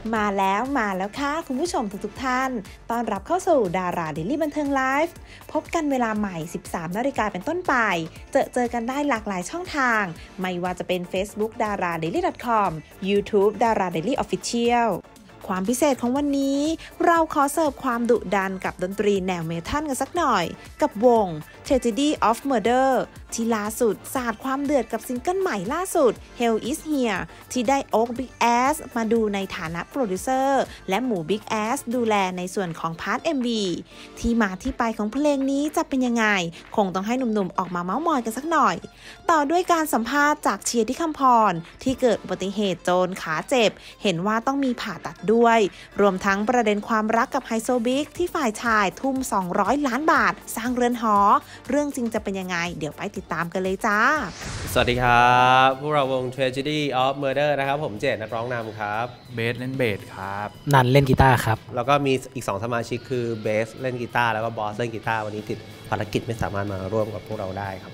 มาแล้วค่ะคุณผู้ชมทุกท่านต้อนรับเข้าสู่ดาราเดลี่บันเทิงไลฟ์พบกันเวลาใหม่ 13 นาฬิกาเป็นต้นไปเจอกันได้หลากหลายช่องทางไม่ว่าจะเป็น Facebook daradaily.com YouTube Daradaily Official ความพิเศษของวันนี้เราขอเสิร์ฟความดุดันกับดนตรีแนวเมทัลกันสักหน่อยกับวง Tragedy of Murder ที่ล่าสุดสาดความเดือดกับซิงเกิลใหม่ล่าสุด Hell is Here ที่ได้โอ๊ค Big Ass มาดูในฐานะโปรดิวเซอร์และหมู Big Ass ดูแลในส่วนของพาร์ท MV ที่มาที่ไปของเพลงนี้จะเป็นยังไงคงต้องให้หนุ่มๆออกมาเม้ามอยกันสักหน่อยต่อด้วยการสัมภาษณ์จากเชียร์ที่คำพรที่เกิดอุบัติเหตุโจรขาเจ็บเห็นว่าต้องมีผ่าตัดด้วยรวมทั้งประเด็นความรักกับไฮโซบิ๊กที่ฝ่ายชายทุ่ม200 ล้านบาทสร้างเรือนหอเรื่องจริงจะเป็นยังไงเดี๋ยวไปติดตามกันเลยจ้าสวัสดีครับพวกเราวง Tragedy of Murder นะครับผมเจตนักร้องนำครับเบสเล่นเบสครับนันเล่นกีตาร์ครับแล้วก็มีอีก2สมาชิกคือเบสเล่นกีตาร์แล้วก็บอสเล่นกีตาร์วันนี้ติดภารกิจไม่สามารถมาร่วมกับพวกเราได้ครับ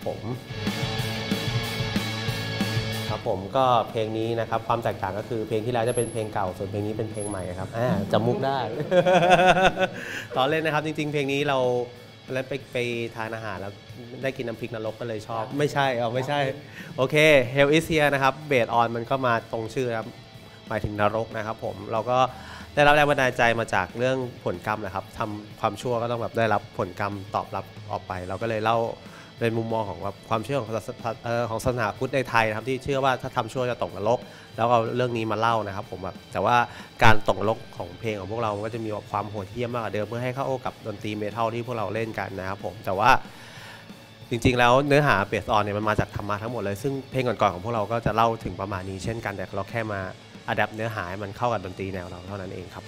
ผมก็เพลงนี้นะครับความแตกต่างก็คือเพลงที่แล้วจะเป็นเพลงเก่าส่วนเพลงนี้เป็นเพลงใหม่ครับจำมุกได้ ตอนเล่นนะครับจริงๆเพลงนี้เราแล้วไปทานอาหารแล้วได้กินน้ำพริกนรกก็เลยชอบไม่ใช่โอเค Hell is Here นะครับเบสออนมันก็มาตรงชื่อครับหมายถึงนรกนะครับผมเราก็ได้รับแรงบันดาลใจมาจากเรื่องผลกรรมนะครับทำความชั่วก็ต้องแบบได้รับผลกรรมตอบรับออกไปเราก็เลยเล่าเป็นมุมมองของความเชื่อของศาสนาพุทธในไทยนะครับที่เชื่อว่าถ้าทำชั่วจะตกนรกแล้วเอาเรื่องนี้มาเล่านะครับผมแบบแต่ว่าการตกนรกของเพลงของพวกเราก็จะมีความโหดเหี้ยมมากกว่าเดิมเพื่อให้เข้ากับดนตรีเมทัลที่พวกเราเล่นกันนะครับผมแต่ว่าจริงๆแล้วเนื้อหาเบสออนเนี่ยมันมาจากธรรมะทั้งหมดเลยซึ่งเพลงก่อนๆของพวกเราก็จะเล่าถึงประมาณนี้เช่นกันแต่เราแค่มาอัดแอปเนื้อหาให้มันเข้ากับดนตรีแนวเราเท่านั้นเองครับ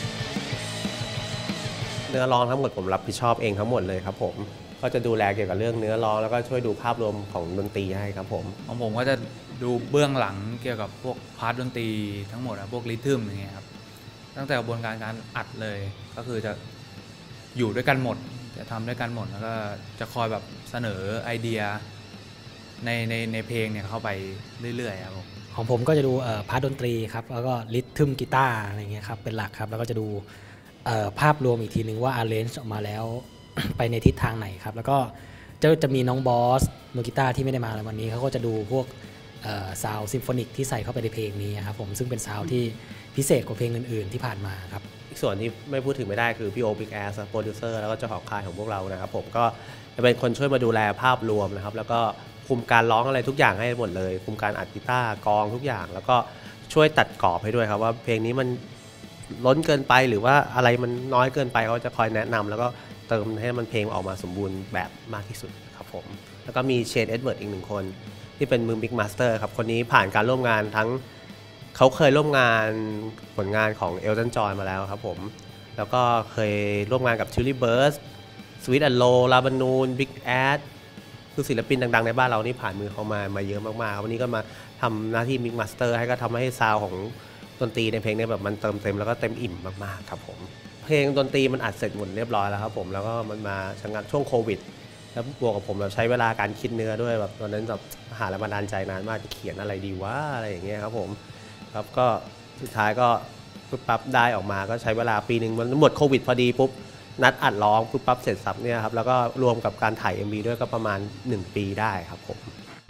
เนื้อร้องทั้งหมดผมรับผิดชอบเองทั้งหมดเลยครับผมก็จะดูแลเกี่ยวกับเรื่องเนื้อร้องแล้วก็ช่วยดูภาพรวมของดนตรีให้ครับผมของผมก็จะดูเบื้องหลังเกี่ยวกับพวกพาร์ทดนตรีทั้งหมดพวกริทึมอย่างเงี้ยครับตั้งแต่กระบวนการอัดเลยก็คือจะอยู่ด้วยกันหมดจะทำด้วยกันหมดแล้วก็จะคอยแบบเสนอไอเดียในเพลงเนี่ยเข้าไปเรื่อยๆครับผมของผมก็จะดูพาร์ทดนตรีครับแล้วก็ริทึมกีตาร์อะไรเงี้ยครับเป็นหลักครับแล้วก็จะดูภาพรวมอีกทีนึงว่า arrange ออกมาแล้วไปในทิศทางไหนครับแล้วก็จะมีน้องบอสมือกีตาร์ที่ไม่ได้มาในวันนี้เขาก็จะดูพวกซาวด์ซิมโฟนิกที่ใส่เข้าไปในเพลงนี้ครับผมซึ่งเป็นซาวด์ที่พิเศษกว่าเพลงอื่นๆที่ผ่านมาครับอีกส่วนที่ไม่พูดถึงไม่ได้คือพี่โอ Big Ass โปรดิวเซอร์แล้วก็เจ้าของค่ายของพวกเรานะครับผมก็จะเป็นคนช่วยมาดูแลภาพรวมนะครับแล้วก็คุมการร้องอะไรทุกอย่างให้หมดเลยคุมการอัดกีตาร์กลองทุกอย่างแล้วก็ช่วยตัดกรอบให้ด้วยครับว่าเพลงนี้มันล้นเกินไปหรือว่าอะไรมันน้อยเกินไปเขาจะคอยแนะนำแล้วก็เติมให้มันเพลงออกมาสมบูรณ์แบบมากที่สุดครับผมแล้วก็มีเชน เอ็ดเวิร์ดอีก1คนที่เป็นมือบิ๊กมาสเตอร์ครับคนนี้ผ่านการร่วมงานทั้งเขาเคยร่วมงานผลงานของเอลตันจอห์นมาแล้วครับผมแล้วก็เคยร่วมงานกับทิวลิเบิร์สสวีทแอนด์โลลาบานูนบิ๊กแอดคือศิลปินดังๆในบ้านเรานี่ผ่านมือเขามาเยอะมากๆวันนี้ก็มาทำหน้าที่บิ๊กมาสเตอร์ให้ก็ทำให้ซาวของดนตรีในเพลงนี้แบบมันเติมเต็มแล้วก็เต็มอิ่มมากๆครับผมเพลงดนตรีมันอัดเสร็จหมดเรียบร้อยแล้วครับผมแล้วก็มันมาชะงักช่วงโควิดแล้วบวกกับผมแบบใช้เวลาการคิดเนื้อด้วยแบบตอนนั้นแบบหาแรงบันดาลใจนานมากจะเขียนอะไรดีวะอะไรอย่างเงี้ยครับผมครับก็สุดท้ายก็ปุ๊บปั๊บได้ออกมาก็ใช้เวลาปีนึงมันหมดโควิดพอดีปุ๊บนัดอัดร้องปุ๊บปั๊บเสร็จสับเนี่ยครับแล้วก็รวมกับการถ่าย MV ด้วยก็ประมาณ1ปีได้ครับผม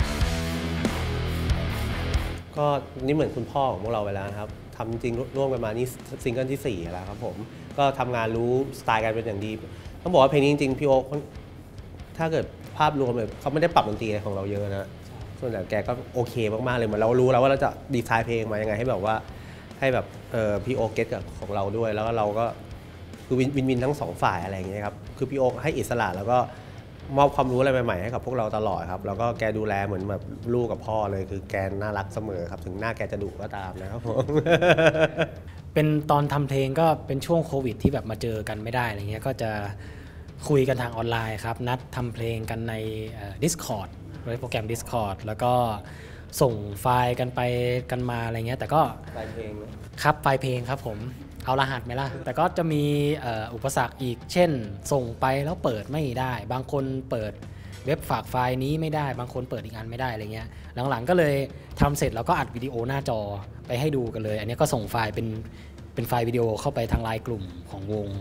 ก็นี่เหมือนคุณพ่อของพวกเราไปแล้วครับทำจริงร่วมกันมานี่ซิงเกิลที่4แล้วครับผมก็ทำงานรู้สไตล์กันเป็นอย่างดีต้องบอกว่าเพลงนี้จริงๆพี่โอ๊คถ้าเกิดภาพรวมเลยเขาไม่ได้ปรับดนตรีอะไรของเราเยอะนะส่วนใหญ่แกก็โอเคมากๆเลยเหมือนเรารู้แล้วว่าเราจะดีไซน์เพลงมายังไงให้แบบว่าให้แบบพี่โอ๊คเก็ตกับของเราด้วยแล้วก็เราก็คือวินทั้ง2ฝ่ายอะไรอย่างเงี้ยครับคือพี่โอ๊คให้อิสระแล้วก็มอบความรู้อะไรใหม่ๆให้กับพวกเราตลอดครับแล้วก็แกดูแลเหมือนแบบลูกกับพ่อเลยคือแกน่ารักเสมอครับถึงหน้าแกจะดุก็ตามนะครับผมเป็นตอนทำเพลงก็เป็นช่วงโควิดที่แบบมาเจอกันไม่ได้อะไรเงี้ยก็จะคุยกันทางออนไลน์ครับนัดทำเพลงกันใน Discord โดยโปรแกรม Discord แล้วก็ส่งไฟล์กันไปกันมาอะไรเงี้ยแต่ก็ไฟล์เพลงครับไฟล์เพลงครับผมเอารหัสไหมล่ะแต่ก็จะมีอุปสรรคอีกเช่นส่งไปแล้วเปิดไม่ได้บางคนเปิดเว็บฝากไฟล์นี้ไม่ได้บางคนเปิดอีกอันไม่ได้อะไรเงี้ยหลังๆก็เลยทำเสร็จแล้วก็อัดวิดีโอหน้าจอไปให้ดูกันเลยอันนี้ก็ส่งไฟล์เป็นเป็นไฟล์วิดีโอเข้าไปทางไลน์กลุ่มของวง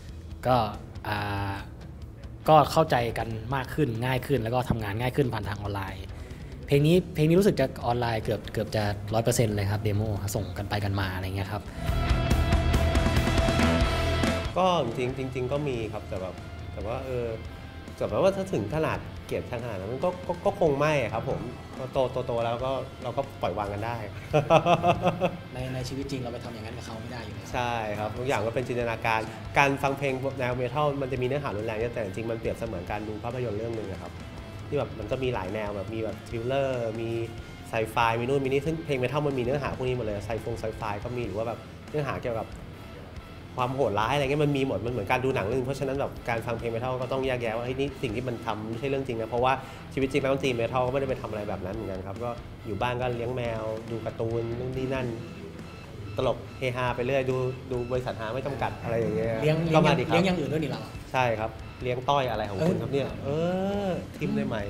ก็เข้าใจกันมากขึ้นง่ายขึ้นแล้วก็ทำงานง่ายขึ้นผ่านทางออนไลน์เพลงนี้รู้สึกจะออนไลน์เกือบจะ 100% เลยครับเดโมส่งกันไปกันมาอะไรเงี้ยครับก็จริงก็มีครับแต่ว่าถ้าถึงขนาดเกลียดขนาดนั้นมันก็คงไม่ครับผมโตแล้วก็เราก็ปล่อยวางกันได้ในชีวิตจริงเราไปทำอย่างนั้นกับเขาไม่ได้อยู่แล้วใช่ครับทุกอย่างก็เป็นจินตนาการฟังเพลงแนวเมทัลมันจะมีเนื้อหารุนแรงแต่จริงมันเปรียบเสมือนการดูภาพยนตร์เรื่องนึงครับที่แบบมันก็มีหลายแนวแบบมีแบบทริลเลอร์มีไซไฟมีนู่นมีนี่ซึ่งเพลงเมทัลมันมีเนื้อหาพวกนี้หมดเลยไซไฟก็มีหรือว่าแบบเนื้อหาเกี่ยวกับความโหดร้ายอะไรเงี้ยมันมีหมดมันเหมือนการดูหนังเรื่องเพราะฉะนั้นแบบการฟังเพลงเมทัลก็ต้องแยกแยะว่านี่สิ่งที่มันทำไม่ใช่เรื่องจริงนะเพราะว่าชีวิตจริงแล้วดนตรีเมทัลก็ไม่ได้ไปทำอะไรแบบนั้นเหมือนกันครับก็อยู่บ้านก็เลี้ยงแมวดูการ์ตูนนู่นนี่นั่นตลกเฮฮาไปเรื่อยดูบริษัทหาไม่จำกัดอะไรอย่างเงี้ยก็มาดีครับเลี้ยงอย่างอื่นด้วยนี่เราใช่ครับเลี้ยงต้อยอะไรของคุณครับเนี่ยทิมได้ไหม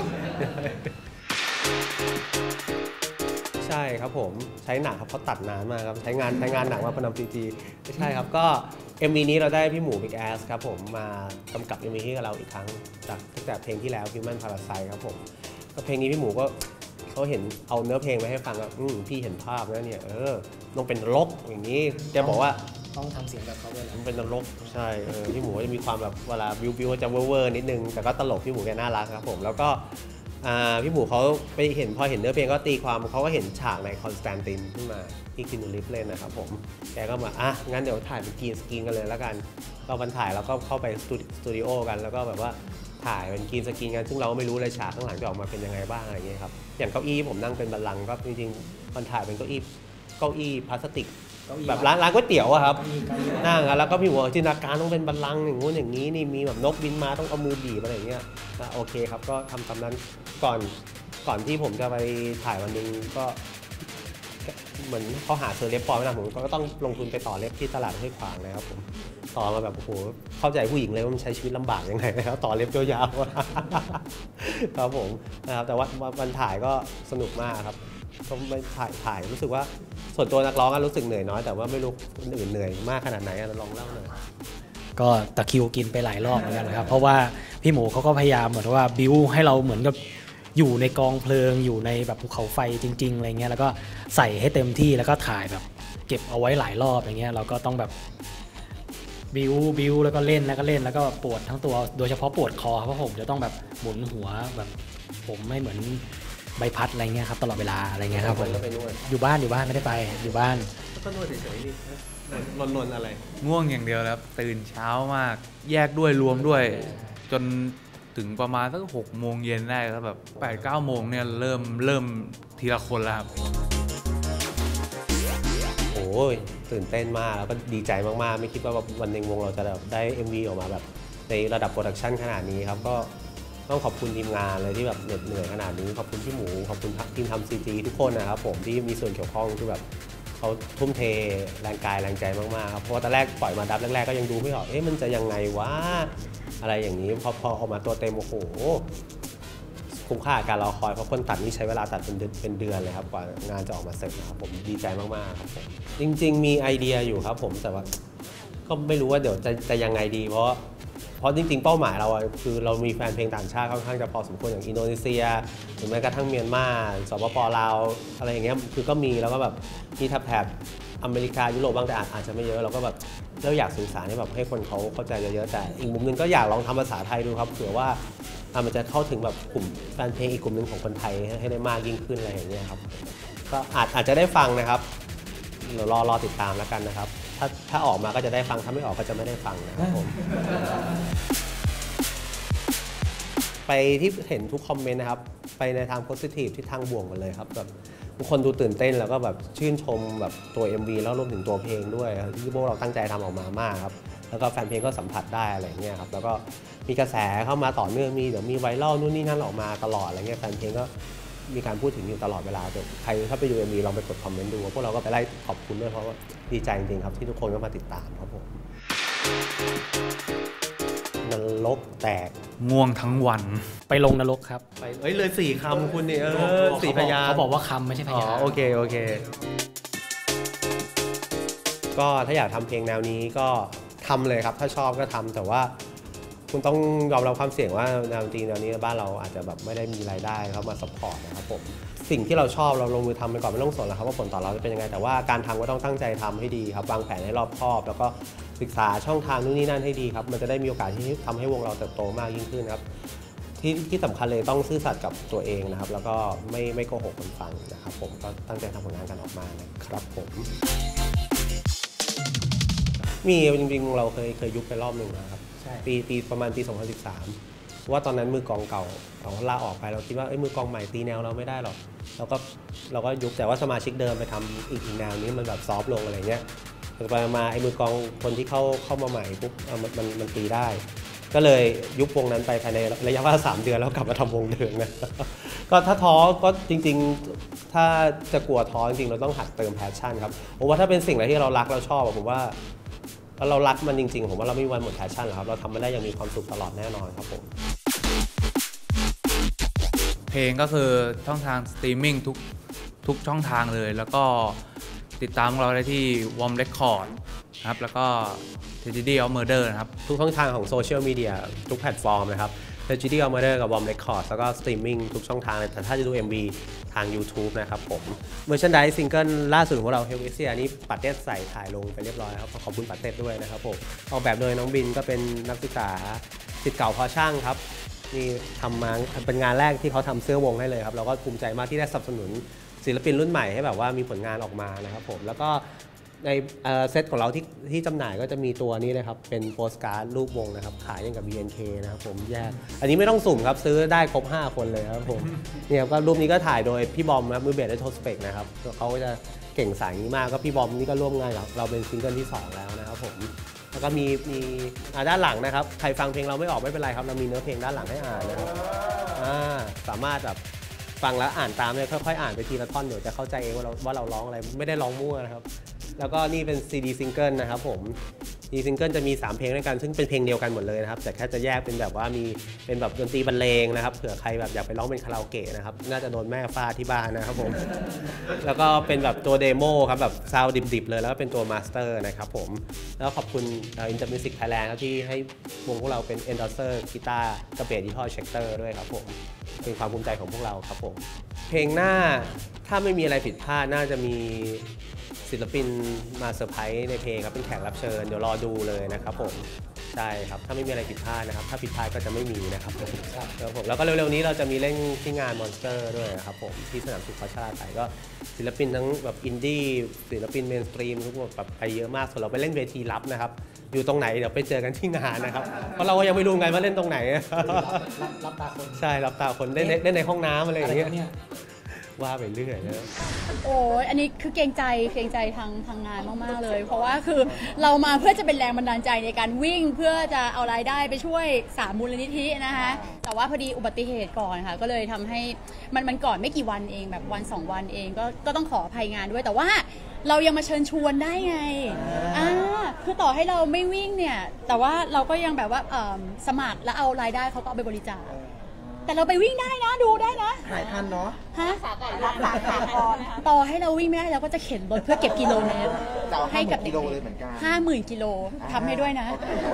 ใช่ครับผมใช้หนักครับเขาตัดนานมากครับใช้งานหนักมาพนำจีไม่ใช่ครับก็ MV นี้เราได้พี่หมู Big Ass ครับผมมากำกับ MV ให้กับเราอีกครั้งจากตั้งแต่เพลงที่แล้ว Human Parasite ครับผมก็เพลงนี้พี่หมูก็เขาเห็นเอาเนื้อเพลงมาให้ฟังว่าพี่เห็นภาพแล้วเนี่ยต้องเป็นนรกอย่างนี้แกบอกว่าต้องทำเสียงแบบเขาด้วยมันเป็นนรกใช่พี่หมูจะมีความแบบเวลาบิวจะเวอร์นิดนึงแต่ก็ตลกพี่หมูแกน่ารักครับผมแล้วก็พี่หมูเขาไปเห็นพอเห็นเนื้อเพลงก็ตีความเขาก็เห็นฉากในคอนสแตนตินขึ้นมาที่คินูรีฟเล่นนะครับผมแกก็มางั้นเดี๋ยวถ่ายเป็นกรีนสกรีนกันเลยแล้วกันก็วันถ่ายเราก็เข้าไปสตูดิโอกันแล้วก็แบบว่าถ่ายเป็นกรีนสกรีนกันซึ่งเราก็ไม่รู้เลยฉากข้างหลังจะออกมาเป็นยังไงบ้างอะไรอย่างเงี้ยครับอย่างเก้าอี้ผมนั่งเป็นบัลลังก์ก็จริงๆวันถ่ายเป็นเก้าอี้พลาสติกแบบร้านก๋วยเตี๋ยวอะครับนั่งแล้วก็พี่หัวจินตนาการต้องเป็นบัลลังก์อย่างงู้นอย่างนี้นี่มีแบบนกบินมาต้องเอามือบีบอะไรอย่างเงี้ยโอเคครับก็ทำตามนั้นก่อนที่ผมจะไปถ่ายวันนึงก็เหมือนเขาหาเซอร์เล็บปลอมไม่ได้ผมก็ต้องลงทุนไปต่อเล็บที่ตลาดห้วยขวางนะครับผมต่อมาแบบโอ้โหเข้าใจผู้หญิงเลยว่ามันใช้ชีวิตลำบากยังไงนะครับต่อเล็บยาวๆครับผมนะครับแต่ว่าวันถ่ายก็สนุกมากครับก็ไม่ถ่ายรู้สึกว่าส่วนตัวนักร้องก็รู้สึกเหนื่อยน้อยแต่ว่าไม่รู้คนอื่นเหนื่อยมากขนาดไหนลองเล่าหน่อยก็ตะคิวกินไปหลายรอบเหมือนกันครับเพราะว่าพี่หมูเขาก็พยายามเหมือนว่าบิ้วให้เราเหมือนกับอยู่ในกองเพลิงอยู่ในแบบภูเขาไฟจริงๆอะไรเงี้ยแล้วก็ใส่ให้เต็มที่แล้วก็ถ่ายแบบเก็บเอาไว้หลายรอบอย่างเงี้ยเราก็ต้องแบบบิ้วแล้วก็เล่นแล้วก็ปวดทั้งตัวโดยเฉพาะปวดคอเพราะผมจะต้องแบบหมุนหัวแบบผมไม่เหมือนใบพัดอะไรเงี้ยครับตลอดเวลาอะไรเงี้ยครับผมอยู่บ้านไม่ได้ไปอยู่บ้านก็นวดเฉยๆนี่นอนอะไรง่วงอย่างเดียวแล้วตื่นเช้ามากแยกด้วยรวมด้วยจนถึงประมาณสัก6 โมงเย็นได้แล้วแบบ8-9 โมงเนี่ยเริ่มทีละคนแล้วครับโอ้ยตื่นเต้นมากแล้วก็ดีใจมากๆไม่คิดว่าวันหนึ่งวงเราจะแบบได้ MV ออกมาแบบในระดับโปรดักชันขนาดนี้ครับก็ต้องขอบคุณทีมงานเลยที่แบบเหนื่อยขนาดนี้ขอบคุณพี่หมูขอบคุณทีมทำ CG ทุกคนนะครับผมที่มีส่วนเกี่ยวข้องคือแบบเขาทุ่มเทแรงกายแรงใจมากๆครับเพราะว่าตอนแรกปล่อยมาดับแรกๆก็ยังดูไม่ออกมันจะยังไงวะอะไรอย่างนี้พอออกมาตัวเต็มโอ้โหคุ้มค่าการรอคอยเพราะคนตัดนี่ใช้เวลาตัดเป็นเดือนเลยครับกว่างานจะออกมาเสร็จนะครับผมดีใจมากๆครับผมจริงๆมีไอเดียอยู่ครับผมแต่ว่าก็ไม่รู้ว่าเดี๋ยวจะยังไงดีเพราะจริงๆเป้าหมายเราคือเรามีแฟนเพลงต่างชาติค่อนข้างจะพอสมควรอย่างอินโดนีเซียหรือแม้กระทั่งเมียนมาสปป.ลาวอะไรอย่างเงี้ยคือก็มีแล้วก็แบบมีแถบอเมริกายุโรปบ้างแต่อาจจะไม่เยอะเราก็แบบเราอยากสื่อสารให้คนเขาเข้าใจเยอะๆแต่อีกมุมนึงก็อยากลองทำภาษาไทยดูครับเผื่อว่ามันจะเข้าถึงแบบกลุ่มแฟนเพลงอีกกลุ่มนึงของคนไทยให้ได้มากยิ่งขึ้นอะไรอย่างเงี้ยครับก็อาจจะได้ฟังนะครับเดี๋ยวรอติดตามแล้วกันนะครับถ้าออกมาก็จะได้ฟังถ้าไม่ออกก็จะไม่ได้ฟังนะครับผมไปที่เห็นทุกคอมเมนต์นะครับไปในทางโพสิทีฟที่ทางบวกกันเลยครับแบบทุกคนดูตื่นเต้นแล้วก็แบบชื่นชมแบบตัว MV แล้วรวมถึงตัวเพลงด้วยที่พวกเราตั้งใจทำออกมามากครับแล้วก็แฟนเพลงก็สัมผัสได้อะไรเงี้ยครับแล้วก็มีกระแสเข้ามาต่อเนื่องเดี๋ยวมีไวรัลนู่นนี่นั่นออกมาตลอดอะไรเงี้ยแฟนเพลงก็มีการพูดถึงอยู่ตลอดเวลาใครถ้าไปดู MV ลองไปกดคอมเมนต์ดูพวกเราก็ไปไล่ขอบคุณด้วยเพราะว่าดีใจจริงๆครับที่ทุกคนก็มาติดตามครับผมนรกแตกง่วงทั้งวันไปลงนรกครับไปเลย4 คำคุณนี่4 พยางค์เขาบอกว่าคำไม่ใช่พยางค์โอเคก็ถ้าอยากทำเพลงแนวนี้ก็ทำเลยครับถ้าชอบก็ทำแต่ว่าคุณต้องยอมรับความเสี่ยงว่าแนวดนตรีแนวนี้บ้านเราอาจจะแบบไม่ได้มีรายได้เข้ามาซัพพอร์ตนะครับผมสิ่งที่เราชอบเราลงมือทำไปก่อนไม่ต้องสนแล้วครับว่าผลตอบรับจะเป็นยังไงแต่ว่าการทำก็ต้องตั้งใจทำให้ดีครับวางแผนให้รอบคอบแล้วก็ศึกษาช่องทางนู่นนี่นั่นให้ดีครับมันจะได้มีโอกาสที่ทำให้วงเราเติบโตมากยิ่งขึ้นครับที่สำคัญเลยต้องซื่อสัตย์กับตัวเองนะครับแล้วก็ไม่โกหกคนฟังนะครับผมก็ตั้งใจทำผลงานกันออกมานะครับผมมีจริงๆเราเคยยุบไปรอบหนึ่งนะครับปีประมาณปี 2013ว่าตอนนั้นมือกองเก่าเขาลาออกไปเราคิดว่ามือกองใหม่ตีแนวเราไม่ได้หรอกเราก็ยุบแต่ว่าสมาชิกเดิมไปทำอีกแนวนี้มันแบบซอฟต์ลงอะไรเงี้ยไปมามือกองคนที่เข้ามาใหม่ปุ๊บมันตีได้ก็เลยยุบวงนั้นไปภายในระยะเวลา3 เดือนแล้วกลับมาทำวงเดิมนะก็ถ้าท้อก็จริงๆถ้าจะกลัวท้อจริงๆเราต้องหัดเติมแพชชั่นครับผมว่าถ้าเป็นสิ่งอะไรที่เรารักเราชอบผมว่าเรารักมันจริงๆผมว่าเราไม่มีวันหมดแพชชั่นหรอกครับเราทำมันได้อย่างมีความสุขตลอดแน่นอนครับผมเพลงก็คือช่องทางสตรีมมิ่งทุกช่องทางเลยแล้วก็ติดตามเราได้ที่ Warm Record ครับแล้วก็ Tragedy of Murder นะครับทุกช่องทางของโซเชียลมีเดียทุกแพลตฟอร์มนะครับ Tragedy of Murder กับ Warm Record แล้วก็สตรีมมิ่งทุกช่องทางเลยแต่ถ้าจะดู MV ทาง YouTube นะครับผมเมอร์ชันไดซิงเกิลล่าสุดของเรา Helvetia นี้ปัดเต้ใส่ถ่ายลงไปเรียบร้อยครับขอบคุณปัดเต้ด้วยนะครับผมออกแบบโดยน้องบินก็เป็นนักศึกษาศิษย์เก่าพอช่างครับนี่ทำมาเป็นงานแรกที่เขาทำเสื้อวงให้เลยครับเราก็ภูมิใจมากที่ได้สนับสนุนศิลปินรุ่นใหม่ให้แบบว่ามีผลงานออกมานะครับผมแล้วก็ในเซตของเราที่จำหน่ายก็จะมีตัวนี้นะครับเป็นโปสการ์ดรูปวงนะครับขายอย่างกับ BNK นะครับผมแยกอันนี้ไม่ต้องสุ่มครับซื้อได้ครบ5 คนเลยครับผมเนี่ยก็รูปนี้ก็ถ่ายโดยพี่บอมครับมือเบสและโทสเปกนะครับเขาก็จะเก่งสายนี้มากก็พี่บอมนี่ก็ร่วมงานกับเราเป็นซิงเกิลที่2แล้วนะครับผมแล้วก็มีด้านหลังนะครับใครฟังเพลงเราไม่ออกไม่เป็นไรครับเรามีเนื้อเพลงด้านหลังให้อ่านนะครับสามารถแบบฟังแล้วอ่านตามเลยค่อยๆอ่านไปทีละท่อนเดี๋ยวจะเข้าใจเองว่าเราร้องอะไรไม่ได้ร้องมั่วนะครับแล้วก็นี่เป็น CD ซิงเกิลนะครับผม CD ซิงเกิลจะมี3 เพลงด้วยกันซึ่งเป็นเพลงเดียวกันหมดเลยนะครับแต่แค่จะแยกเป็นแบบว่ามีเป็นแบบดนตรีบรรเลงนะครับเผื่อใครแบบอยากไปร้องเป็นคาราโอเกะนะครับน่าจะโดนแม่ฟาดที่บ้านนะครับผมแล้วก็เป็นแบบตัวเดโมครับแบบซาวด์ดิบๆเลยแล้วก็เป็นตัวมาสเตอร์นะครับผมแล้วขอบคุณInter Music Thailand ที่ให้วงพวกเราเป็นเอนดอร์เซอร์กีตาร์กระเบสดิจิทัลเช็คเตอร์ด้วยครับผมเป็นความภูมิใจของพวกเราครับผมเพลงหน้าถ้าไม่มีอะไรผิดพลาดน่าจะมีศิลปินมาเซอร์ไพรส์ในเพลงครับเป็นแขกรับเชิญเดี๋ยวรอดูเลยนะครับผมใช่ครับถ้าไม่มีอะไรผิดพลาดนะครับถ้าผิดพลาดก็จะไม่มีนะครับผมแล้วก็เร็วๆนี้เราจะมีเล่นที่งานมอนสเตอร์ด้วยนะครับผมที่สนามสุขพัชราไทยก็ศิลปินทั้งแบบอินดี้ศิลปินเมนสตรีมทุกคนแบบไปเยอะมากส่วนเราไปเล่นเวทีลับนะครับอยู่ตรงไหนเดี๋ยวไปเจอกันที่งานนะครับเพราะเราก็ยังไม่รู้ไงว่าเล่นตรงไหนรับตาคนใช่รับตาคนเล่นในห้องน้ำอะไรอย่างเงี้ยว่าไปเรื่อยนะโอ้ยอันนี้คือเกรงใจทางงานมากๆเลยเพราะว่าคือเรามาเพื่อจะเป็นแรงบันดาลใจในการวิ่งเพื่อจะเอารายได้ไปช่วย3 มูลนิธินะคะแต่ว่าพอดีอุบัติเหตุก่อนค่ะก็เลยทำให้มันก่อนไม่กี่วันเองแบบวัน2 วันเองก็ต้องขออภัยงานด้วยแต่ว่าเรายังมาเชิญชวนได้ไงคือต่อให้เราไม่วิ่งเนี่ยแต่ว่าเราก็ยังแบบว่าสมัครแล้วเอารายได้เขาก็เอาไปบริจาคแต่เราไปวิ่งได้นะดูได้นะหายทันเนาะรักษาขาคอต่อให้เราวิ่งไม่ได้เราก็จะเข็นรถเพื่อเก็บกิโลเมตรให้กับเด็กๆ50,000 กิโลทำให้ด้วยนะ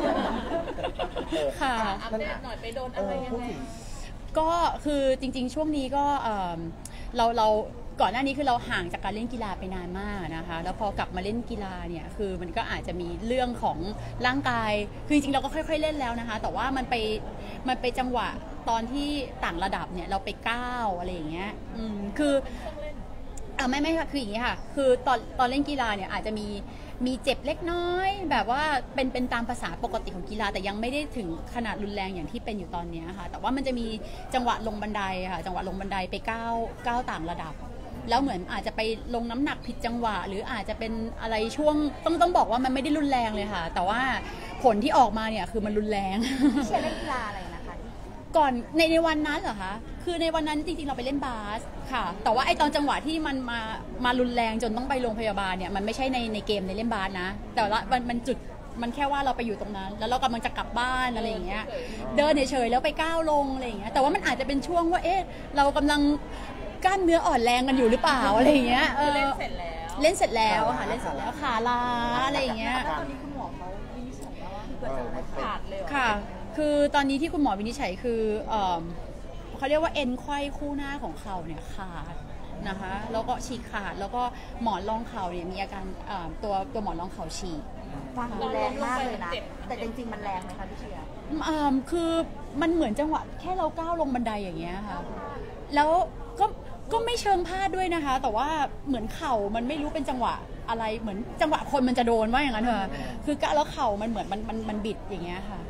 ค่ะอัปเดตหน่อยไปโดนอะไรยังไงก็คือจริงๆช่วงนี้ก็เราก่อนหน้านี้คือเราห่างจากการเล่นกีฬาไปนานมากนะคะแล้วพอกลับมาเล่นกีฬาเนี่ยคือมันก็อาจจะมีเรื่องของร่างกายคือจริงๆเราก็ค่อยๆเล่นแล้วนะคะแต่ว่ามันไปจังหวะตอนที่ต่างระดับเนี่ยเราไปก้าวอะไรอย่างเงี้ยคือไม่ค่ะคืออย่างนี้ค่ะคือตอนเล่นกีฬาเนี่ยอาจจะมีเจ็บเล็กน้อยแบบว่าเป็นตามภาษาปกติของกีฬาแต่ยังไม่ได้ถึงขนาดรุนแรงอย่างที่เป็นอยู่ตอนนี้ค่ะแต่ว่ามันจะมีจังหวะลงบันไดค่ะจังหวะลงบันไดไปก้าวต่างระดับแล้วเหมือนอาจจะไปลงน้ำหนักผิดจังหวะหรืออาจจะเป็นอะไรช่วงต้องบอกว่ามันไม่ได้รุนแรงเลยค่ะแต่ว่าผลที่ออกมาเนี่ยคือมันรุนแรงเชียร์เล่นกีฬาอะไรนะคะก่อนในวันนั้นเหรอคะคือในวันนั้นจริงๆเราไปเล่นบาสค่ะแต่ว่าไอ้ตอนจังหวะที่มันมารุนแรงจนต้องไปโรงพยาบาลเนี่ยมันไม่ใช่ในเกมในเล่นบาสนะแต่ว่ามันแค่ว่าเราไปอยู่ตรงนั้นแล้วเรากำลังจะกลับบ้านอะไรอย่างเงี้ยเดินเฉยๆแล้วไปก้าวลงอะไรอย่างเงี้ยแต่ว่ามันอาจจะเป็นช่วงว่าเรากำลังกล้ามเนื้ออ่อนแรงกันอยู่หรือเปล่าอะไรอย่างเงี้ยเล่นเสร็จแล้วเล่นเสร็จแล้วค่ะเล่นเสร็จแล้วขาล้าอะไรอย่างเงี้ยตอนนี้คุณหมอเขาวินิจฉัยว่าเกิดจากอะไรขาดเลยเหรอค่ะคือตอนนี้ที่คุณหมอวินิจฉัยคือเขาเรียกว่าเอ็นไขว้คู่หน้าของเข่าเนี่ยขาดนะคะแล้วก็ฉีกขาดแล้วก็หมอนรองเข่าเนี่ยมีอาการตัวหมอนรองเข่าฉีกฟังดูแรงมากเลยนะ แต่จริงๆมันแรงไหมคะพี่เชียร์คือมันเหมือนจังหวะแค่เราก้าวลงบันไดอย่างเงี้ยค่ะแล้วก็ไม่เชิงพลาดด้วยนะคะแต่ว่าเหมือนเข่ามันไม่รู้เป็นจังหวะอะไรเหมือนจังหวะคนมันจะโดนว่าอย่างนั้นเถอะคือแล้วเข่ามันเหมือนมันบิดอย่างเงี้ยค่ะ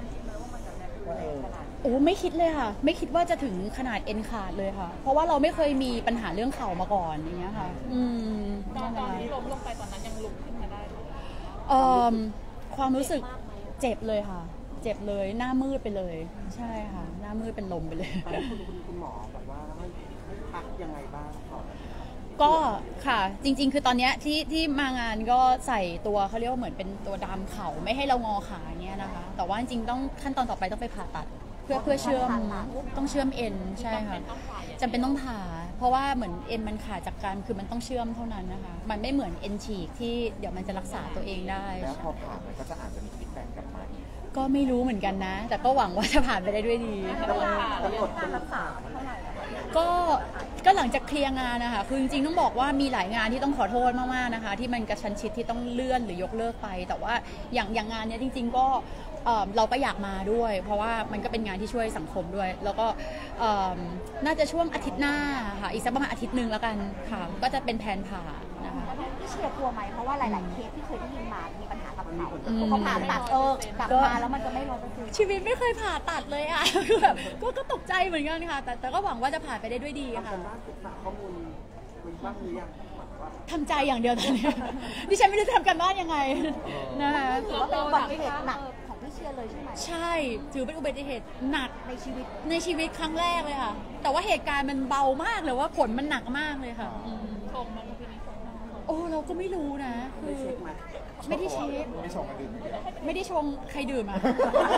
โอ้ไม่คิดเลยค่ะไม่คิดว่าจะถึงขนาดเอ็นขาดเลยค่ะ เพราะว่าเราไม่เคยมีปัญหาเรื่องเข่ามาก่อนอย่างเงี้ยค่ะตอนที่ล้มลงไปตอนนั้นยังลุกขึ้นมาได้ความรู้สึกเจ็บเลยค่ะเจ็บเลยหน้ามืดไปเลยใช่ค่ะหน้ามืดเป็นลมไปเลยตอนนี้คุณหมอแบบว่าให้พักยังไงบ้างครับก็ค่ะจริงๆคือตอนนี้ที่มางานก็ใส่ตัวเขาเรียกว่าเหมือนเป็นตัวดามเข่าไม่ให้เรางอขาเนี้ยนะคะแต่ว่าจริงๆต้องขั้นตอนต่อไปต้องไปผ่าตัดเพื่อเชื่อมต้องเชื่อมเอ็นใช่ค่ะจำเป็นต้องผ่าเพราะว่าเหมือนเอ็นมันขาดจากกันคือมันต้องเชื่อมเท่านั้นนะคะมันไม่เหมือนเอ็นฉีกที่เดี๋ยวมันจะรักษาตัวเองได้แล้วพอผ่ามันก็จะอาจจะมีฟีดแบ็กกลับมาก็ไม่รู้เหมือนกันนะแต่ก็หวังว่าจะผ่านไปได้ด้วยดีการรักษาเท่าไหร่ก็หลังจากเคลียร์งานนะคะคือจริงๆต้องบอกว่ามีหลายงานที่ต้องขอโทษมากๆนะคะที่มันกระชั้นชิดที่ต้องเลื่อนหรือยกเลิกไปแต่ว่าอย่างงานนี้จริงๆก็เราก็อยากมาด้วยเพราะว่ามันก็เป็นงานที่ช่วยสังคมด้วยแล้วก็น่าจะช่วงอาทิตย์หน้าค่ะอีกสักประมาณอาทิตย์นึงแล้วกันค่ะก็จะเป็นแผนผ่านะคะพี่เชียร์กลัวไหมเพราะว่าหลายๆเคสที่เคยได้ยินมามีปัญหากับเขาพอผ่าตัดกลับมาแล้วมันจะไม่100% ชีวิตไม่เคยผ่าตัดเลยอ่ะคือแบบก็ตกใจเหมือนกันค่ะแต่ก็หวังว่าจะผ่านไปได้ด้วยดีค่ะศึกษาข้อมูลบ้างหรือยังทำใจอย่างเดียวตอนนี้ดิฉันไม่รู้จะทำกันบ้านยังไงนะคะถือว่าเป็นอุบัติเหตุหนักของพี่เชียร์เลยใช่ไหมใช่ถือเป็นอุบัติเหตุหนักในชีวิตครั้งแรกเลยค่ะแต่ว่าเหตุการณ์มันเบามากเลยว่าผลมันหนักมากเลยค่ะชงมันโอ้เราก็ไม่รู้นะคือไม่ได้เช็คไม่ชงมาดื่มไม่ได้ชงใครดื่มอ่ะ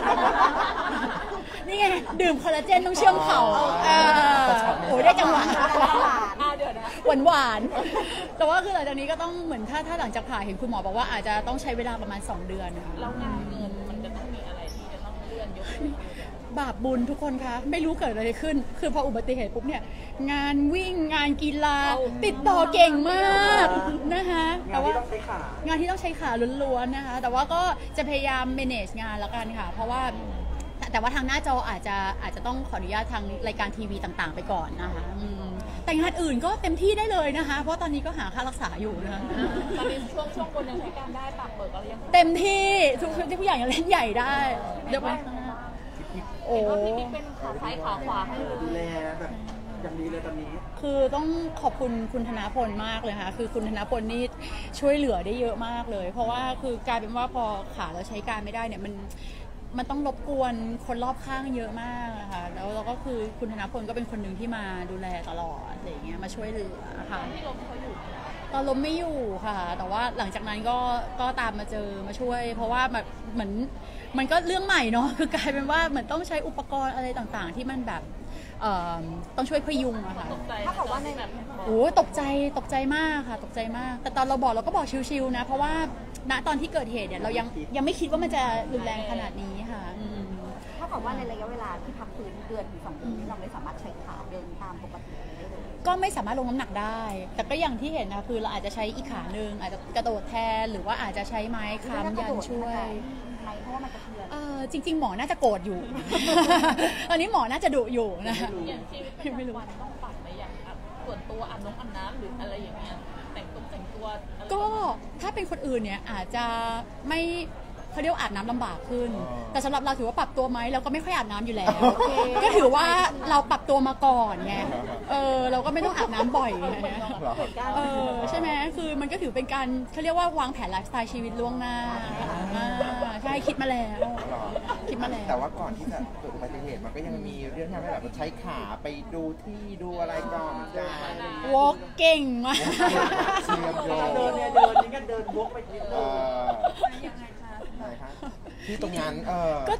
นี่ไงดื่มคอลลาเจนต้องเชื่อมเข่าโอ้ได้จังหวะหวานแต่ว่าคือหลังจากนี้ก็ต้องเหมือนถ้าหลังจากผ่าเห็นคุณหมอบอกว่าอาจจะต้องใช้เวลาประมาณ2 เดือนนะคะแล้วงานเงินมันจะต้องมีอะไรที่จะต้องเลื่อนยกบาปบุญทุกคนคะไม่รู้เกิดอะไรขึ้นคือพออุบัติเหตุปุ๊บเนี่ยงานวิ่งงานกีฬาติดต่อเก่งมากนะคะแต่ว่างานที่ต้องใช้ขาล้วนๆนะคะแต่ว่าก็จะพยายาม manage งานละกันค่ะเพราะว่าแต่ว่าทางหน้าจออาจจะต้องขออนุญาตทางรายการทีวีต่างๆไปก่อนนะคะแต่งานอื่นก็เต็มที่ได้เลยนะคะเพราะตอนนี้ก็หาค่ารักษาอยู่นะคะตอนนี้ช่วงบนยังใช้การได้ปากเปิดอะไรยังเต็มที่ทุกอย่างยังเล่นใหญ่ได้เดี๋ยวไปโอ้พี่บิ๊กเป็นขาซ้ายขาขวาให้ดูแลแบบอย่างดีเลยตอนนี้คือต้องขอบคุณคุณธนพลมากเลยค่ะคือคุณธนพลนี่ช่วยเหลือได้เยอะมากเลยเพราะว่าคือกลายเป็นว่าพอขาเราใช้การไม่ได้เนี่ยมันต้องรบกวนคนรอบข้างเยอะมากนะคะแล้วเราก็คือคุณธนพลก็เป็นคนหนึ่งที่มาดูแลตลอดอะไรอย่างเงี้ยมาช่วยเหลือค่ะที่ล้มเขาอยู่ตอนล้มไม่อยู่ค่ะแต่ว่าหลังจากนั้นก็ตามมาเจอมาช่วยเพราะว่าแบบเหมือนมันก็เรื่องใหม่เนาะคือกลายเป็นว่าเหมือนต้องใช้อุปกรณ์อะไรต่างๆที่มันแบบต้องช่วยพยุงอะค่ะถ้าบอกว่าในโอ้ตกใจมากค่ะตกใจมากแต่ตอนเราก็บอกชิวๆนะเพราะว่าณตอนที่เกิดเหตุเนี่ยเรายังไม่คิดว่ามันจะรุนแรงขนาดนี้ค่ะถ้าบอกว่าในระยะเวลาที่พักฟื้น1 เดือนถึง2 เดือนนี้เราไม่สามารถใช้ขาเดินตามปกติได้เลยก็ไม่สามารถลงน้ำหนักได้แต่ก็อย่างที่เห็นนะคือเราอาจจะใช้อีกขาหนึ่งอาจจะกระโดดแทนหรือว่าอาจจะใช้ไม้ค้ำยันช่วยเพราะว่ามันกระเทือนจริงๆหมอน่าจะโกรธอยู่ ตอนนี้หมอน่าจะดุอยู่นะอย่างชีวิตไม่รู้ต้องปรับในอย่างส่วนตัวอาบน้ำหรืออะไรอย่างเงี้ยแต่งตัวก็ถ้าเป็นคนอื่นเนี่ยอาจจะไม่เขาเรียกอาบน้ำลำบากขึ้นแต่สำหรับเราถือว่าปรับตัวไหมเราก็ไม่ค่อยอาบน้ำอยู่แล้วก็ถือว่าเราปรับตัวมาก่อนไงเราก็ไม่ต้องอาบน้ำบ่อยนะใช่ไหมคือมันก็ถือเป็นการเขาเรียกว่าวางแผนไลฟ์สไตล์ชีวิตล่วงหน้าใช่คิดมาแล้วแต่ว่าก่อนที่จะเกิดอุบัติเหตุมันก็ยังมีเรื่องที่แบบใช้ขาไปดูที่ดูอะไรก่อนได้วอล์กเก่งมากเดินนี่ก็เดินวอล์กไปนิดนึงที่ตรงนั้นก็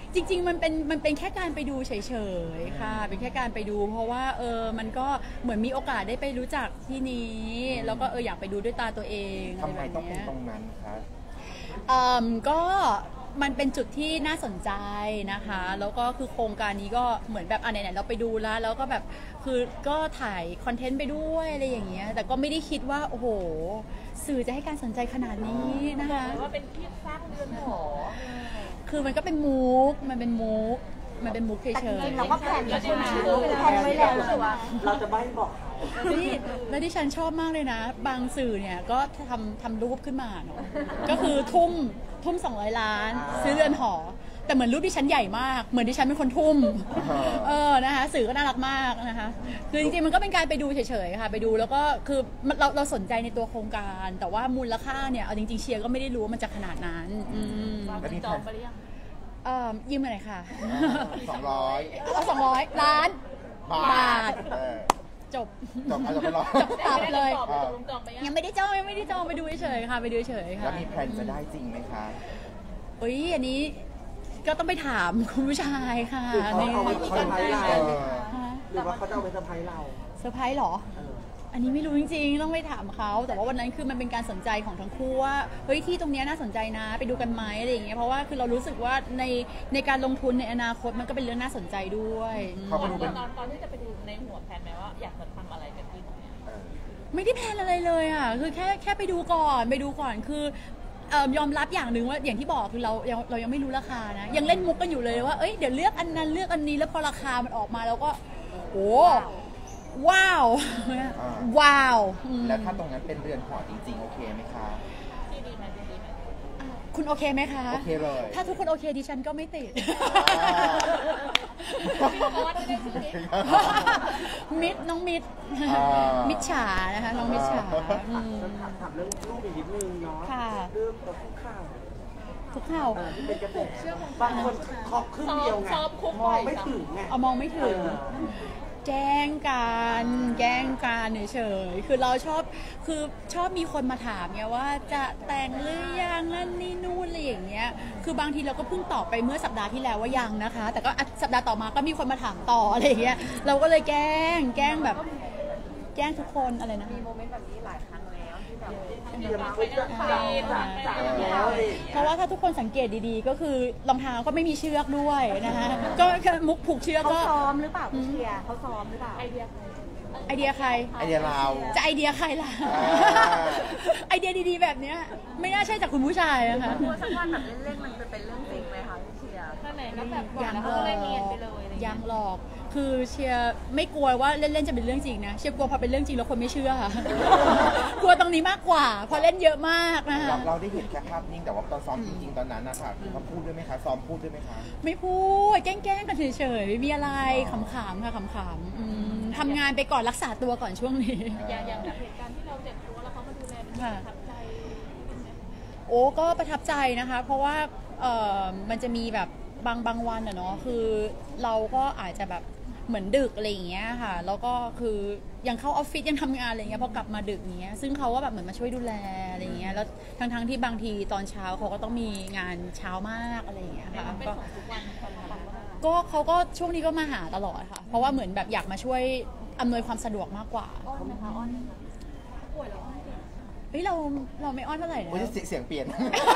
จริงๆมันเป็นแค่การไปดูเฉยๆค่ะเป็นแค่การไปดูเพราะว่ามันก็เหมือนมีโอกาสได้ไปรู้จักที่นี้แล้วก็อยากไปดูด้วยตาตัวเองทำไมต้องเป็นตรงนั้นคะก็มันเป็นจุดที่น่าสนใจนะคะแล้วก็คือโครงการนี้ก็เหมือนแบบไหนๆเราไปดูแล้วก็แบบคือก็ถ่ายคอนเทนต์ไปด้วยอะไรอย่างเงี้ยแต่ก็ไม่ได้คิดว่าโอ้โหสื่อจะให้การสนใจขนาดนี้นะคะว่าเป็นที่สร้างเรือนหอคือมันก็เป็นมุกมันเป็นมุกเฉยๆเราก็แผนไว้แล้วเราจะใบ้บอกนี่แล้วที่ฉันชอบมากเลยนะบางสื่อเนี่ยก็ทำรูปขึ้นมาเนาะก็คือทุ่ม200 ล้านซื้อเรือนหอแต่เหมือนรูปที่ฉันใหญ่มากเหมือนที่ฉันเป็นคนทุ่มนะคะสื่อก็น่ารักมากนะคะคือจริงๆมันก็เป็นการไปดูเฉยๆค่ะไปดูแล้วก็คือเราสนใจในตัวโครงการแต่ว่ามูลค่าเนี่ยเอาจริงๆเชียร์ก็ไม่ได้รู้ว่ามันจะขนาดนั้นจองไปหรือยังยืมมาหน่อยค่ะ 200 ล้านบาทจบตับเลยยังไม่ได้จองไปดูเฉยๆค่ะไปดูเฉยๆค่ะแล้วมีแผนจะได้จริงไหมคะอันนี้ก็ต้องไปถามคุณผู้ชายค่ะหรือเขาเอาไปเซอร์ไพรส์เราหรือว่าเขาจะเอาไปเซอร์ไพรส์เราเซอร์ไพรส์หรออันนี้ไม่รู้จริงๆต้องไปถามเขาแต่ว่าวันนั้นคือมันเป็นการสนใจของทั้งคู่ว่าเฮ้ยที่ตรงนี้น่าสนใจนะไปดูกันไหมอะไรอย่างเงี้ยเพราะว่าคือเรารู้สึกว่าในการลงทุนในอนาคตมันก็เป็นเรื่องน่าสนใจด้วยตอนที่จะไปดูในหัวแผนไหมว่าอยากจะทำอะไรกันที่ตรงนี้ไม่ได้แพลนอะไรเลยอ่ะคือแค่ไปดูก่อนคือยอมรับอย่างหนึ่งว่าอย่างที่บอกคือเรายังไม่รู้ราคานะยังเล่นมุกกันอยู่เลยว่าเอ้ยเดี๋ยวเลือกอันนั้นเลือกอันนี้แล้วพอราคามันออกมาแล้วก็โอ้ว้าวแล้วถ้าตรงนั้นเป็นเรือนหอจริงๆโอเคไหมคะดีไหมคุณโอเคไหมคะโอเคเลยถ้าทุกคนโอเคดิฉันก็ไม่ติดน้องมิจฉานะคะน้องมิจฉาถามเรื่องลูกอีกนิดนึงเนาะเรื่องตัวคุกเข่าที่เป็นกระแสบางคนเคาะครึ่งเดียวไงมองไม่ถึงไงมองไม่ถึงแกล้งกันเฉยๆคือเราชอบมีคนมาถามไงว่าจะแต่งหรือยังนั่นนี่นู่นอะไรอย่างเงี้ยคือบางทีเราก็เพิ่งตอบไปเมื่อสัปดาห์ที่แล้วว่ายังนะคะแต่ก็สัปดาห์ต่อมาก็มีคนมาถามต่ออะไรอย่างเงี้ยเราก็เลยแกล้งแบบแกล้งทุกคนอะไรนะมีโมเมนต์แบบนี้หลายครั้งแล้วที่แบบเพราะว่าถ้าทุกคนสังเกตดีๆก็คือรองเท้าก็ไม่มีเชือกด้วยนะคะก็มุกผูกเชือกก็เขาซ้อมหรือเปล่าเชียร์เขาซ้อมหรือเปล่าไอเดียใครไอเดียเราจะไอเดียใครล่ะไอเดียดีๆแบบเนี้ยไม่น่าใช่จากคุณผู้ชายนะคะสักวันแบบเล่นๆมันจะเป็นเรื่องจริงไหมคะเชียร์ถ้าไหนก็แบบอย่างเราเล่นเงียนไปเลยยังหลอกคือเชียร์ไม่กลัวว่าเล่นๆจะเป็นเรื่องจริงนะเชียร์กลัวพอเป็นเรื่องจริงแล้วคนไม่เชื่อค่ะกลัวตรงนี้มากกว่าพอเล่นเยอะมากนะคะเราได้เห็นแค่ภาพนิ่งแต่ว่าตอนซ้อมจริงๆตอนนั้นนะคะเขาพูดด้วยไหมคะซ้อมพูดด้วยไหมคะไม่พูดแกล้งกันเฉยๆไม่มีอะไรขำๆค่ะขำๆทำงานไปก่อนรักษาตัวก่อนช่วงนี้อย่างเหตุการณ์ที่เราเจ็บตัวแล้วเขามาดูแลประทับใจโอ้ก็ประทับใจนะคะเพราะว่ามันจะมีแบบบางวันอะเนาะคือเราก็อาจจะแบบเหมือนดึกอะไรอย่างเงี้ยค่ะแล้วก็คือยังเข้าออฟฟิศยังทำงานอะไรเงี้ยพอกลับมาดึกเงี้ยซึ่งเขาก็แบบเหมือนมาช่วยดูแลอะไรเงี้ยแล้วทั้งที่บางทีตอนเช้าเขาก็ต้องมีงานเช้ามากอะไรอย่างเงี้ยค่ะก็เขาก็ช่วงนี้ก็มาหาตลอดค่ะเพราะว่าเหมือนแบบอยากมาช่วยอำนวยความสะดวกมากกว่าอ้อนไหมคะอ้อนป่วยแล้วเฮ้ยเราไม่อ้อนเท่าไหร่นะเสียงเปลี่ยน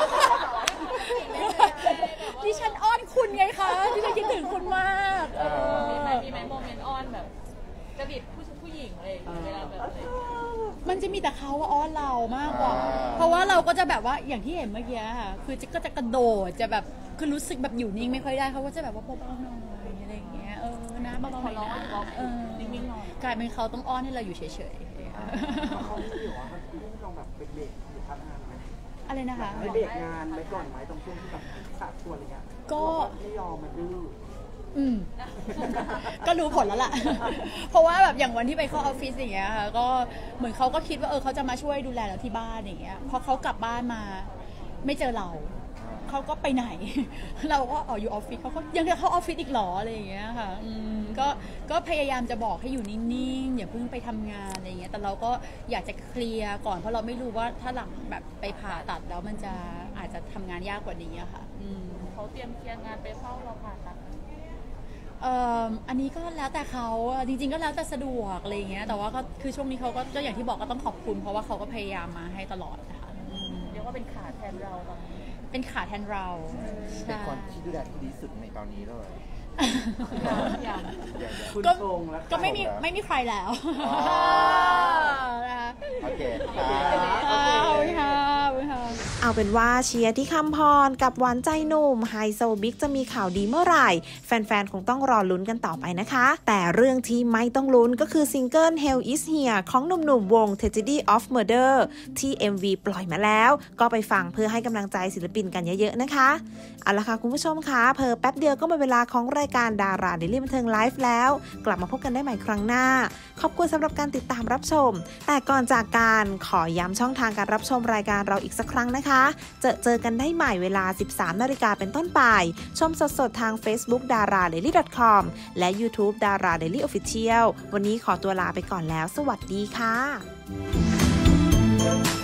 ดิฉันอ้อนคุณไงคะดิฉันคิดถึงคุณมากมีไหมโมเมนต์อ้อนแบบกระดิบผู้หญิงอะไรเวลาแบบมันจะมีแต่เขาว่าอ้อนเรามากกว่าเพราะว่าเราก็จะแบบว่าอย่างที่เห็นเมื่อกี้ค่ะคือก็จะกระโดดจะแบบคือรู้สึกแบบอยู่นิ่งไม่ค่อยได้เขาก็จะแบบว่าเบาๆหน่อยอะไรอย่างเงี้ยนะเบาๆหน่อยนะนิ่งๆหน่อยกลายเป็นเขาต้องอ้อนให้เราอยู่เฉยๆเขาจะอยู่ว่าลองแบบเบรกหรือพักงานไหมอะไรนะคะเบรกงานไว้ก่อนไหมตรงช่วงที่แบบสาดตัวอะไรเงี้ยก็ไม่ยอมมันดื้อก็รู้ผลแล้วล่ะเพราะว่าแบบอย่างวันที่ไปเข้าออฟฟิศอย่างเงี้ยค่ะก็เหมือนเขาก็คิดว่าเขาจะมาช่วยดูแลเราที่บ้านอย่างเงี้ยพอเขากลับบ้านมาไม่เจอเราเขาก็ไปไหน เราก็อยู่ออฟฟิศเขาก็ยังจะเข้าออฟฟิศอีกหรออะไรอย่างเงี้ยค่ะก็พยายามจะบอกให้อยู่นิ่งๆอย่าเพิ่งไปทำงานอะไรอย่างเงี้ยแต่เราก็อยากจะเคลียร์ก่อนเพราะเราไม่รู้ว่าถ้าหลังแบบไปผ่าตัดแล้วมันจะอาจจะทำงานยากกว่านี้อะค่ะเขาเตรียมเคลียร์งานไปเฝ้าเราผ่าตัดอันนี้ก็แล้วแต่เขาจริงๆก็แล้วแต่สะดวกอะไรอย่างเงี้ยแต่ว่าก็คือช่วงนี้เขาก็อย่างที่บอกก็ต้องขอบคุณเพราะว่าเขาก็พยายามมาให้ตลอดนะคะเรียกว่าเป็นขาแทนเราตอนนี้เป็นขาแทนเราเป็นคนที่ดูแลที่ดีสุดในตอนนี้เลยก็ไม่มีใครแล้วโอเคเอาเป็นว่าเชียร์ที่คำพรกับหวานใจหนุ่มไฮโซบิ๊กจะมีข่าวดีเมื่อไหร่แฟนๆคงต้องรอลุ้นกันต่อไปนะคะแต่เรื่องที่ไม่ต้องลุ้นก็คือซิงเกิล Hell is Here ของหนุ่มๆวง Tragedy of Murder ที่ MV ปล่อยมาแล้วก็ไปฟังเพื่อให้กำลังใจศิลปินกันเยอะๆนะคะเอาล่ะค่ะคุณผู้ชมคะเพิ่มแป๊บเดียวก็หมดเวลาของรายการดาราเดลี่บันเทิงไลฟ์แล้วกลับมาพบกันได้ใหม่ครั้งหน้าขอบคุณสำหรับการติดตามรับชมแต่ก่อนจากการขอย้ำช่องทางการรับชมรายการเราอีกสักครั้งนะคะเจอกันได้ใหม่เวลา 13 นาฬิกาเป็นต้นไปชมสดๆทาง Facebook daradaily.com และ YouTube Dara Daily Official วันนี้ขอตัวลาไปก่อนแล้วสวัสดีค่ะ